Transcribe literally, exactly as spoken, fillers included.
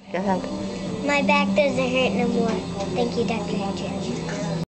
Go ahead. My back doesn't hurt no more. Thank you, Doctor Andrew.